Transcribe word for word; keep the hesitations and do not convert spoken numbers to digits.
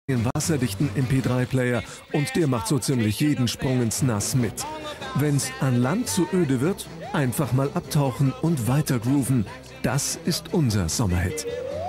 einen wasserdichten M P drei Player und der macht so ziemlich jeden Sprung ins Nass mit. Wenn's an Land zu öde wird, einfach mal abtauchen und weiter grooven. Das ist unser Sommerhit.